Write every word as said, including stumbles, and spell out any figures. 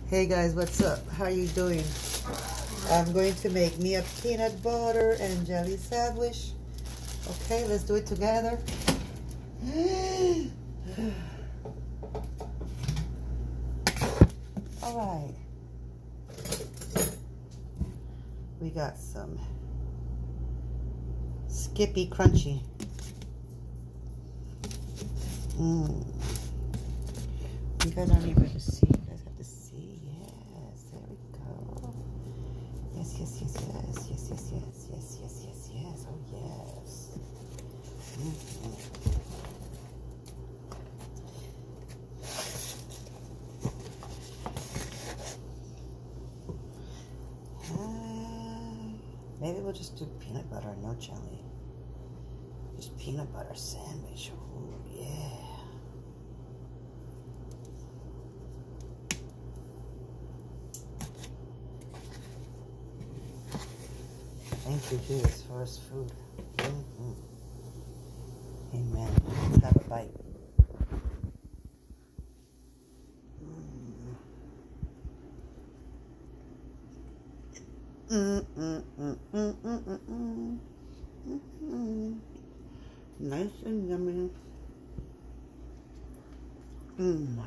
Hey guys, what's up? How are you doing? I'm going to make me a peanut butter and jelly sandwich. Okay, let's do it together. All right. We got some Skippy Crunchy. Mmm. You guys aren't able to see. You guys have to see. Yes, there we go. Yes, yes, yes, yes, yes, yes, yes, yes, yes, yes, yes. Oh, yes. Mm-hmm. Uh, maybe we'll just do peanut butter and no jelly. Just peanut butter sandwich. Oh, yeah. Thank you, Jesus, for his food. Mm-hmm. Amen. Let's have a bite. Mm, mm, mm, mm, mm, mm, mm, mm, mm. Nice and yummy. Mm.